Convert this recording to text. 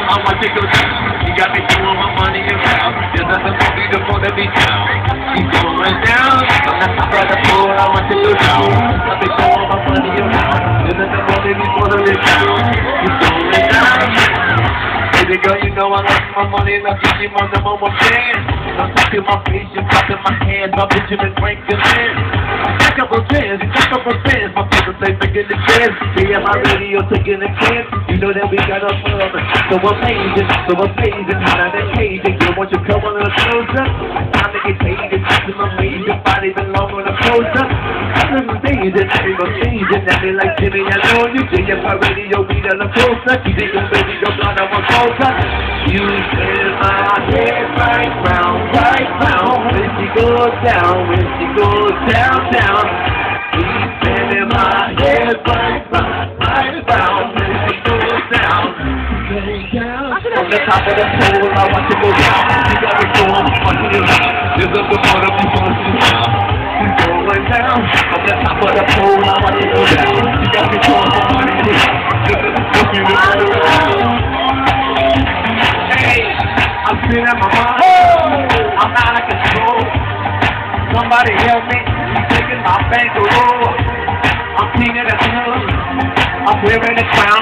I want to go down. You got me throwing my money around. There's nothing more beautiful than me down. He's going down. I'm not my brother pool. I want to go down. Got me throwing my money around. There's nothing more beautiful than me down. He's going down. Baby girl, you know I love my money and I give you my number one fan. I'm talking my face, you're popping my hands, my Benjamin Franklin man. Back up a fans, you back up a fans, my people say making the chance. Me and my radio taking a chance. You know that we got a fun. So amazing, how that amazing. You want you come on a closer? Time to get paid, it's just amazing. Body belong on a closer. I'm amazing, now they like Jimmy, I know you. Jay my radio, we got a closer. You think I'm baby, you're blind, I want closer. You spin my head right round, when she goes down, down. She's spinning my head right round, when she goes down. From the top of the pole, I want to go down. You got me going, fucking it out. There's a good part of me going down. She's going down. From the top of the pole, I want to go down. You got me going, fucking it out. There's a fucking it out. I'm feeling my mind, I'm out of control. Somebody help me, I'm taking my bankroll. I'm cleaning the club, I'm wearing the crown.